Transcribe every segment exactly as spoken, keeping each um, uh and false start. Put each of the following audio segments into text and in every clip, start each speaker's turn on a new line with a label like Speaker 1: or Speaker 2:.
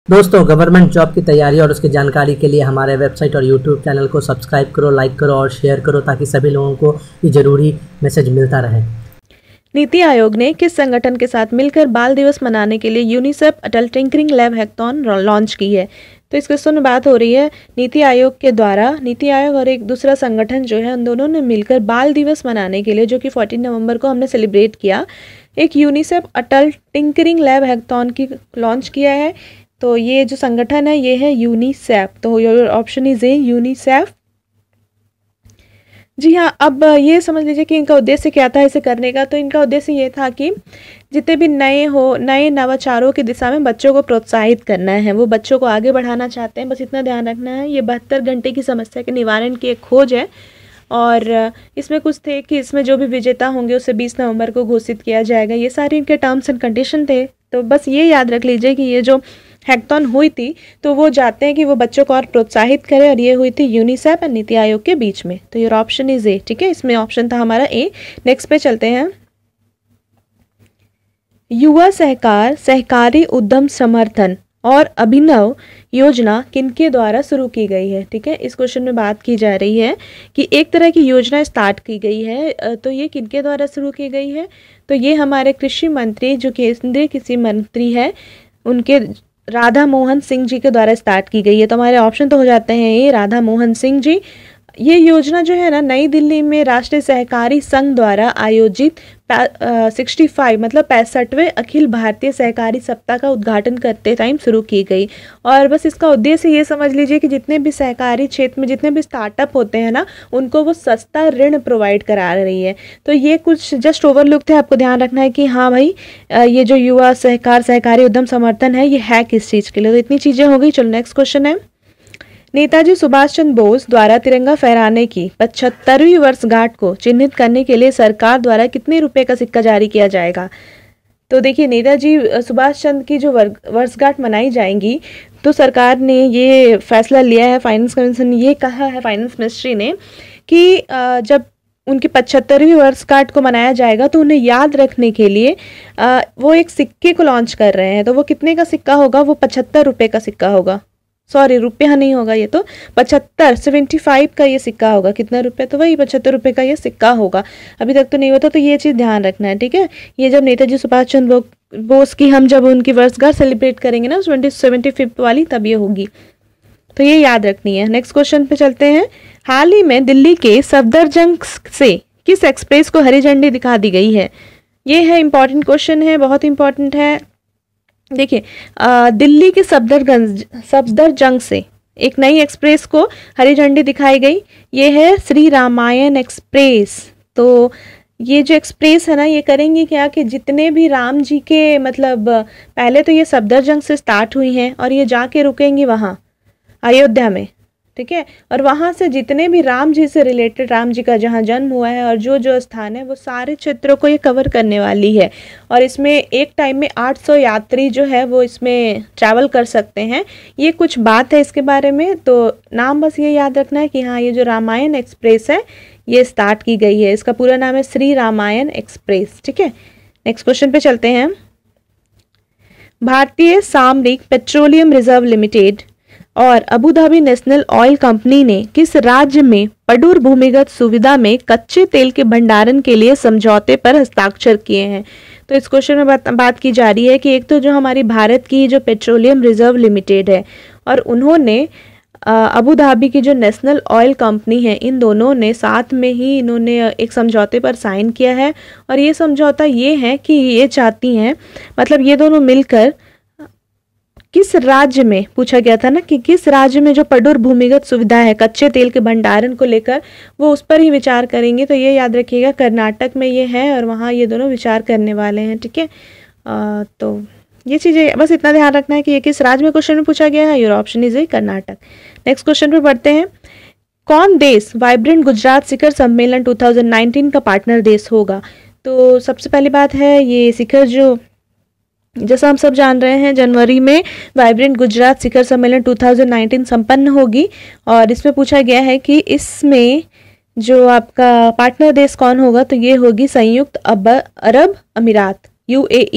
Speaker 1: दोस्तों, government job की तैयारी और उसकी जानकारी के लिए हमारे वेबसाइट और यूट्यूब चैनल को सब्सक्राइब करो, लाइक करो और शेयर करो ताकि सभी लोगों को ये ज़रूरी मैसेज मिलता रहे।
Speaker 2: नीति आयोग ने किस संगठन के साथ मिलकर बाल दिवस मनाने के लिए UNICEF Atal tinkering lab hackathon launch की है? तो इस क्वेश्चन में बात हो रही है नीति आयोग के द्वारा। नीति आयोग और एक दूसरा संगठन जो है उन दोनों ने मिलकर बाल दिवस मनाने के लिए, जो कि चौदह नवंबर को हमने सेलिब्रेट किया, एक UNICEF Atal tinkering lab hackathon की लॉन्च किया है। तो ये जो संगठन है ये है यूनिसेफ। तो your option is A UNICEF. जी हाँ, अब ये समझ लीजिए कि इनका उद्देश्य क्या था इसे करने का। तो इनका उद्देश्य ये था कि जितने भी नए हो नए नवाचारों की दिशा में बच्चों को प्रोत्साहित करना है, वो बच्चों को आगे बढ़ाना चाहते हैं। बस इतना ध्यान रखना है, ये बहत्तर घंटे की समस्या के निवारण की एक खोज है। और इसमें कुछ थे कि इसमें जो भी विजेता होंगे उसे बीस नवंबर को घोषित किया जाएगा। ये सारे इनके टर्म्स एंड कंडीशन थे। तो बस ये याद रख लीजिए कि ये जो हैकाथॉन हुई थी तो वो चाहते हैं कि वो बच्चों को और प्रोत्साहित करें, और ये हुई थी यूनिसेफ और नीति आयोग के बीच में। तो योर ऑप्शन इज ए। ठीक है, इसमें ऑप्शन था हमारा ए। नेक्स्ट पे चलते हैं। युवा सहकार सहकारी उद्यम समर्थन और अभिनव योजना किनके द्वारा शुरू की गई है? ठीक है, इस क्वेश्चन में बात की जा रही है कि एक तरह की योजना स्टार्ट की गई है, तो ये किनके द्वारा शुरू की गई है? तो ये हमारे कृषि मंत्री, जो केंद्रीय कृषि मंत्री है, उनके राधा मोहन सिंह जी के द्वारा स्टार्ट की गई है। तो हमारे ऑप्शन तो हो जाते हैं ये राधा मोहन सिंह जी। ये योजना जो है ना, नई दिल्ली में राष्ट्रीय सहकारी संघ द्वारा आयोजित सिक्सटी फाइव मतलब पैंसठवें अखिल भारतीय सहकारी सप्ताह का उद्घाटन करते टाइम शुरू की गई। और बस इसका उद्देश्य ये समझ लीजिए कि जितने भी सहकारी क्षेत्र में जितने भी स्टार्टअप होते हैं ना, उनको वो सस्ता ऋण प्रोवाइड करा रही है। तो ये कुछ जस्ट ओवरलुक थे, आपको ध्यान रखना है कि हाँ भाई, ये जो युवा सहकार सहकारी उद्यम समर्थन है ये है किस चीज़ के लिए। तो इतनी चीज़ें हो गई। चलो नेक्स्ट क्वेश्चन है। नेताजी सुभाष चंद्र बोस द्वारा तिरंगा फहराने की पचहत्तरवीं वर्षगांठ को चिन्हित करने के लिए सरकार द्वारा कितने रुपए का सिक्का जारी किया जाएगा? तो देखिए, नेताजी सुभाष चंद्र की जो वर्षगांठ मनाई जाएंगी, तो सरकार ने ये फैसला लिया है, फाइनेंस कमीशन ने ये कहा है, फाइनेंस मिनिस्ट्री ने, कि जब उनकी पचहत्तरवीं वर्षगांठ को मनाया जाएगा तो उन्हें याद रखने के लिए वो एक सिक्के को लॉन्च कर रहे हैं। तो वो कितने का सिक्का होगा? वो पचहत्तर रुपये का सिक्का होगा। सॉरी, रुपया नहीं होगा, ये तो पचहत्तर सेवेंटी फाइव का ये सिक्का होगा। कितना रुपये? तो वही पचहत्तर रुपये का ये सिक्का होगा। अभी तक तो नहीं होता, तो ये चीज़ ध्यान रखना है। ठीक है, ये जब नेताजी सुभाष चंद्र बोस की हम जब उनकी वर्षगांठ सेलिब्रेट करेंगे ना, ट्वेंटी सेवेंटी फिफ्थ वाली, तब ये होगी। तो ये याद रखनी है। नेक्स्ट क्वेश्चन पे चलते हैं। हाल ही में दिल्ली के सफदरजंग से किस एक्सप्रेस को हरी झंडी दिखा दी गई है? ये है इंपॉर्टेंट क्वेश्चन है, बहुत इंपॉर्टेंट है। देखिए, दिल्ली के सफदरगंज सफदरजंग से एक नई एक्सप्रेस को हरी झंडी दिखाई गई। ये है श्री रामायण एक्सप्रेस। तो ये जो एक्सप्रेस है ना, ये करेंगे क्या कि जितने भी राम जी के, मतलब पहले तो ये सफदरजंग से स्टार्ट हुई हैं और ये जाके रुकेंगी वहाँ अयोध्या में। ठीक है, और वहाँ से जितने भी राम जी से रिलेटेड, राम जी का जहाँ जन्म हुआ है और जो जो स्थान है, वो सारे क्षेत्रों को ये कवर करने वाली है। और इसमें एक टाइम में आठ सौ यात्री जो है वो इसमें ट्रैवल कर सकते हैं। ये कुछ बात है इसके बारे में, तो नाम बस ये याद रखना है कि हाँ, ये जो रामायण एक्सप्रेस है ये स्टार्ट की गई है। इसका पूरा नाम है श्री रामायण एक्सप्रेस। ठीक है, नेक्स्ट क्वेश्चन पे चलते हैं। भारतीय सामरिक पेट्रोलियम रिजर्व लिमिटेड और Abu Dhabi national oil company ने किस राज्य में पडुर भूमिगत सुविधा में कच्चे तेल के भंडारण के लिए समझौते पर हस्ताक्षर किए हैं? तो इस क्वेश्चन में बात, बात की जा रही है कि एक तो जो हमारी भारत की जो पेट्रोलियम रिजर्व लिमिटेड है और उन्होंने अबू धाबी की जो नेशनल ऑयल कंपनी है, इन दोनों ने साथ में ही इन्होंने एक समझौते पर साइन किया है। और ये समझौता ये है कि ये चाहती हैं, मतलब ये दोनों मिलकर किस राज्य में, पूछा गया था ना कि किस राज्य में जो पडुर भूमिगत सुविधा है कच्चे तेल के भंडारण को लेकर, वो उस पर ही विचार करेंगे। तो ये याद रखिएगा, कर्नाटक में ये है और वहाँ ये दोनों विचार करने वाले हैं। ठीक है, तो ये चीज़ें बस इतना ध्यान रखना है कि ये किस राज्य में क्वेश्चन में पूछा गया है। Your option is A Karnataka. Next question पे बढ़ते हैं। कौन देश वाइब्रेंट गुजरात शिखर सम्मेलन टू थाउजेंड नाइनटीन का पार्टनर देश होगा? तो सबसे पहली बात है, ये शिखर जो जैसा हम सब जान रहे हैं, जनवरी में वाइब्रेंट गुजरात शिखर सम्मेलन टू थाउजेंड नाइनटीन संपन्न होगी। और इसमें पूछा गया है कि इसमें जो आपका पार्टनर देश कौन होगा? तो ये होगी संयुक्त अरब अमीरात, यूएई।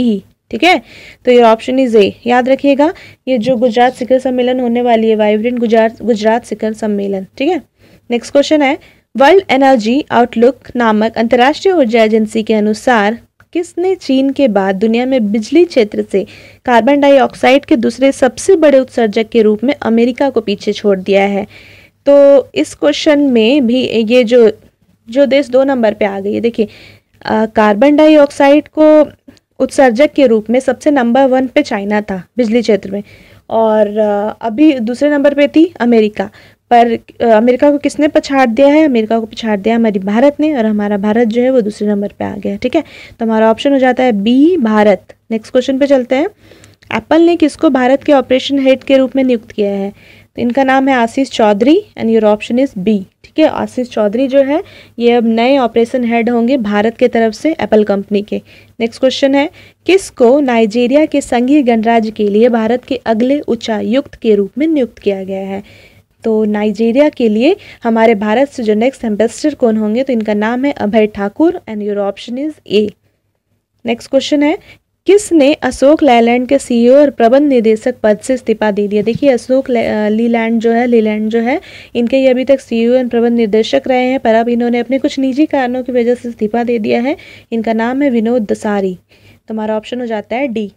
Speaker 2: ठीक है, तो ये ऑप्शन इज ए। याद रखिएगा, ये जो गुजरात शिखर सम्मेलन होने वाली है, वाइब्रेंट गुजरात गुजरात शिखर सम्मेलन। ठीक है, नेक्स्ट क्वेश्चन है, वर्ल्ड एनर्जी आउटलुक नामक अंतर्राष्ट्रीय ऊर्जा एजेंसी के अनुसार किसने चीन के बाद दुनिया में बिजली क्षेत्र से कार्बन डाइऑक्साइड के दूसरे सबसे बड़े उत्सर्जक के रूप में अमेरिका को पीछे छोड़ दिया है? तो इस क्वेश्चन में भी ये जो जो देश दो नंबर पे आ गई है, देखिए कार्बन डाइऑक्साइड को उत्सर्जक के रूप में सबसे नंबर वन पे चाइना था बिजली क्षेत्र में, और अभी दूसरे नंबर पे थी अमेरिका। पर अमेरिका को किसने पछाड़ दिया है? अमेरिका को पछाड़ दिया हमारी भारत ने, और हमारा भारत जो है वो दूसरे नंबर पे आ गया। ठीक है, तो हमारा ऑप्शन हो जाता है बी, भारत। नेक्स्ट क्वेश्चन पे चलते हैं। एप्पल ने किसको भारत के ऑपरेशन हेड के रूप में नियुक्त किया है? तो इनका नाम है Ashish Chaudhary, and your option is B. ठीक है, आशीष चौधरी जो है ये अब नए ऑपरेशन हेड होंगे भारत के तरफ से एप्पल कंपनी के। नेक्स्ट क्वेश्चन है, किसको नाइजीरिया के संघीय गणराज्य के लिए भारत के अगले उच्चायुक्त के रूप में नियुक्त किया गया है? तो नाइजीरिया के लिए हमारे भारत से जो नेक्स्ट एम्बेसडर कौन होंगे? तो इनका नाम है Abhay Thakur, and your option is A. Next question है, किसने अशोक लेलैंड के सीईओ और प्रबंध निदेशक पद से इस्तीफा दे दिया? देखिए अशोक लीलैंड जो है लीलैंड जो है इनके ये अभी तक सीईओ और प्रबंध निदेशक रहे हैं, पर अब इन्होंने अपने कुछ निजी कारणों की वजह से इस्तीफा दे दिया है। इनका नाम है विनोद दसारी। तो हमारा ऑप्शन हो जाता है डी।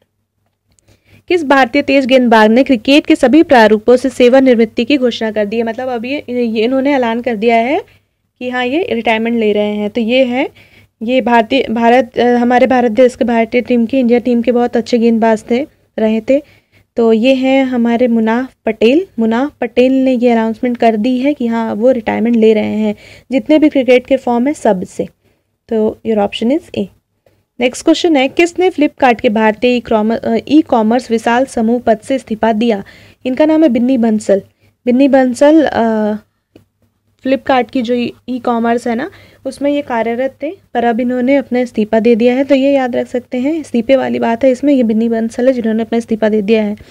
Speaker 2: किस भारतीय तेज गेंदबाज ने क्रिकेट के सभी प्रारूपों से सेवानिवृत्ति की घोषणा कर दी है? मतलब अब ये, ये इन्होंने ऐलान कर दिया है कि हाँ ये रिटायरमेंट ले रहे हैं। तो ये है ये भारतीय भारत हमारे भारत देश के भारतीय टीम के इंडिया टीम के बहुत अच्छे गेंदबाज थे रहे थे। तो ये हैं हमारे मुनाफ पटेल। मुनाफ पटेल ने ये अनाउंसमेंट कर दी है कि हाँ वो रिटायरमेंट ले रहे हैं जितने भी क्रिकेट के फॉर्म है सब से। तो your option is A. Next question है, किसने फ्लिपकार्ट के भारतीय ई कॉमर्स विशाल समूह पद से इस्तीफा दिया? इनका नाम है बिन्नी बंसल। बिन्नी बंसल फ्लिपकार्ट की जो ई कॉमर्स है ना उसमें ये कार्यरत थे, पर अब इन्होंने अपना इस्तीफा दे दिया है। तो ये याद रख सकते हैं, इस्तीफे वाली बात है इसमें, ये बिन्नी बंसल है जिन्होंने अपना इस्तीफा दे दिया है।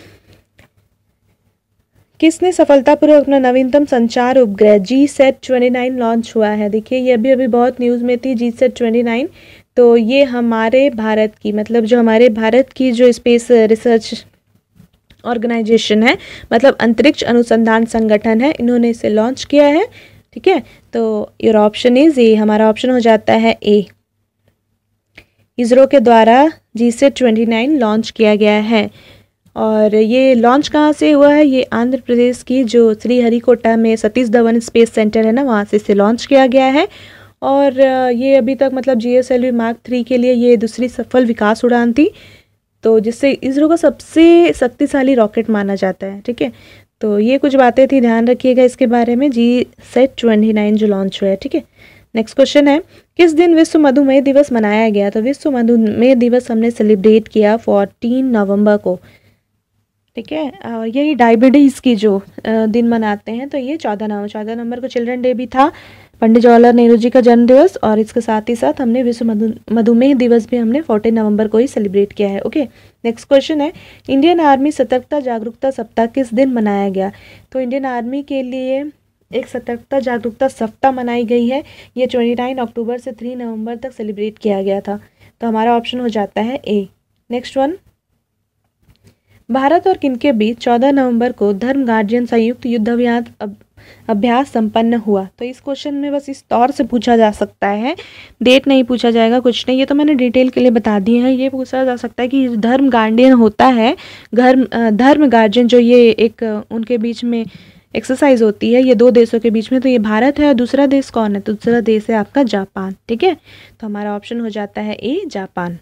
Speaker 2: किसने सफलतापूर्वक अपना नवीनतम संचार उपग्रह G sat twenty nine launch हुआ है? देखिए ये अभी अभी बहुत न्यूज़ में थी जी सेट ट्वेंटी नाइन। तो ये हमारे भारत की मतलब जो हमारे भारत की जो स्पेस रिसर्च ऑर्गेनाइजेशन है, मतलब अंतरिक्ष अनुसंधान संगठन है, इन्होंने इसे लॉन्च किया है। ठीक है, तो योर ऑप्शन इज ए। हमारा ऑप्शन हो जाता है ए। इसरो के द्वारा G sat twenty nine launch किया गया है, और ये लॉन्च कहाँ से हुआ है? ये आंध्र प्रदेश की जो श्रीहरिकोटा में सतीश धवन स्पेस सेंटर है ना, वहाँ से इसे लॉन्च किया गया है। और ये अभी तक मतलब G S L V mark three के लिए ये दूसरी सफल विकास उड़ान थी, तो जिससे इसरो का सबसे शक्तिशाली रॉकेट माना जाता है। ठीक है, तो ये कुछ बातें थी, ध्यान रखिएगा इसके बारे में, जी सेट ट्वेंटी नाइन जो लॉन्च हुआ है। ठीक है, नेक्स्ट क्वेश्चन है, किस दिन विश्व मधुमेह दिवस मनाया गया? तो विश्व मधुमेह दिवस हमने सेलिब्रेट किया फोर्टीन नवंबर को। ठीक है, और यही डायबिटीज़ की जो दिन मनाते हैं, तो ये चौदह नवंबर चौदह नवंबर को चिल्ड्रन डे भी था, पंडित जवाहरलाल नेहरू जी का जन्म दिवस, और इसके साथ ही साथ हमने विश्व मधु मधुमेह दिवस भी हमने फोर्टीन नवंबर को ही सेलिब्रेट किया है। ओके, नेक्स्ट क्वेश्चन है, इंडियन आर्मी सतर्कता जागरूकता सप्ताह किस दिन मनाया गया? तो इंडियन आर्मी के लिए एक सतर्कता जागरूकता सप्ताह मनाई गई है, ये उनतीस अक्टूबर से तीन नवंबर तक सेलिब्रेट किया गया था। तो हमारा ऑप्शन हो जाता है ए। नेक्स्ट वन, भारत और किन के बीच चौदह नवंबर को धर्म गार्जियन संयुक्त युद्ध अभ्यास अभ्यास संपन्न हुआ? तो इस क्वेश्चन में बस इस तौर से पूछा जा सकता है, डेट नहीं पूछा जाएगा, कुछ नहीं, ये तो मैंने डिटेल के लिए बता दिए हैं। ये पूछा जा सकता है कि धर्म गार्जियन होता है, धर्म धर्म गार्जियन जो ये एक उनके बीच में एक्सरसाइज होती है, ये दो देशों के बीच में, तो ये भारत है और दूसरा देश कौन है? तो दूसरा देश है आपका जापान। ठीक है, तो हमारा ऑप्शन हो जाता है ए, जापान।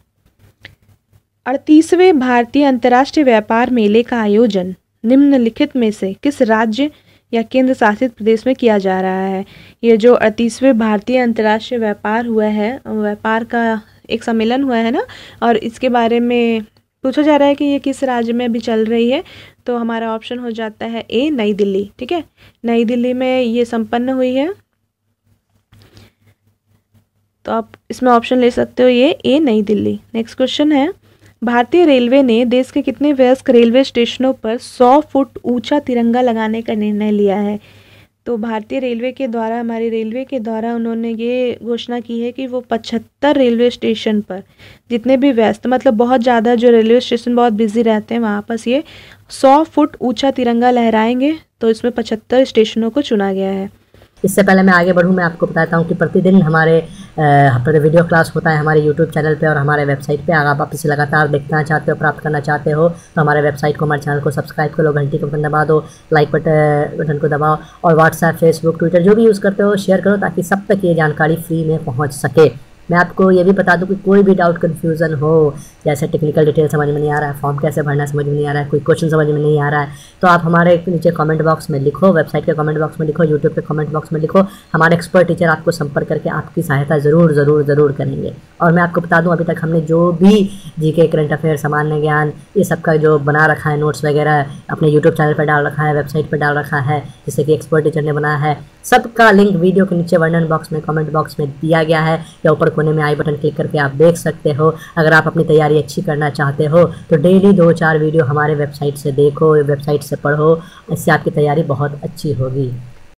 Speaker 2: अड़तीसवें भारतीय अंतर्राष्ट्रीय व्यापार मेले का आयोजन निम्नलिखित में से किस राज्य या केंद्र शासित प्रदेश में किया जा रहा है? ये जो अड़तीसवें भारतीय अंतर्राष्ट्रीय व्यापार हुआ है, व्यापार का एक सम्मेलन हुआ है ना, और इसके बारे में पूछा जा रहा है कि ये किस राज्य में अभी चल रही है? तो हमारा ऑप्शन हो जाता है ए, नई दिल्ली। ठीक है, नई दिल्ली में ये संपन्न हुई है, तो आप इसमें ऑप्शन ले सकते हो ये ए, नई दिल्ली। नेक्स्ट क्वेश्चन है, भारतीय रेलवे ने देश के कितने वयस्क रेलवे स्टेशनों पर सौ फुट ऊंचा तिरंगा लगाने का निर्णय लिया है? तो भारतीय रेलवे के द्वारा, हमारी रेलवे के द्वारा उन्होंने ये घोषणा की है कि वो पचहत्तर रेलवे स्टेशन पर, जितने भी व्यस्त मतलब बहुत ज़्यादा जो रेलवे स्टेशन बहुत बिजी रहते हैं वहाँ पर ये सौ फुट ऊंचा तिरंगा लहराएंगे। तो इसमें पचहत्तर स्टेशनों को चुना गया है।
Speaker 1: इससे पहले मैं आगे बढ़ूँ, मैं आपको बताता हूँ कि प्रतिदिन हमारे वीडियो क्लास होता है हमारे यूट्यूब चैनल पे और हमारे वेबसाइट पे। अगर आप इसे लगातार देखना चाहते हो, प्राप्त करना चाहते हो, तो हमारे वेबसाइट को, हमारे चैनल को सब्सक्राइब करो, घंटी को बटन दबा दो, लाइक बटन को दबाओ और व्हाट्सएप, फेसबुक, ट्विटर जो भी यूज़ करते हो शेयर करो ताकि सब तक ये जानकारी फ्री में पहुँच सके। मैं आपको ये भी बता दूं कि कोई भी डाउट कन्फ्यूज़न हो, जैसे टेक्निकल डिटेल समझ में नहीं आ रहा है, फॉर्म कैसे भरना समझ में नहीं आ रहा है, कोई क्वेश्चन समझ में नहीं आ रहा है, तो आप हमारे नीचे कमेंट बॉक्स में लिखो, वेबसाइट के कमेंट बॉक्स में लिखो, यूट्यूब के कमेंट बॉक्स में लिखो। हमारे एक्सपर्ट टीचर आपको संपर्क करके आपकी सहायता ज़रूर ज़रूर ज़रूर करेंगे। और मैं आपको बता दूँ, अभी तक हमने जो भी जीके, करंट अफेयर, सामान्य ज्ञान, ये सब का जो बना रखा है नोट्स वगैरह अपने यूट्यूब चैनल पर डाल रखा है, वेबसाइट पर डाल रखा है, जिससे कि एक्सपर्ट टीचर ने बनाया है, सबका लिंक वीडियो के नीचे वर्णन बॉक्स में, कमेंट बॉक्स में दिया गया है, या ऊपर कोने में आई बटन क्लिक करके आप देख सकते हो। अगर आप अपनी तैयारी अच्छी करना चाहते हो तो डेली दो चार वीडियो हमारे वेबसाइट से देखो, वेबसाइट से पढ़ो, इससे आपकी तैयारी बहुत अच्छी होगी।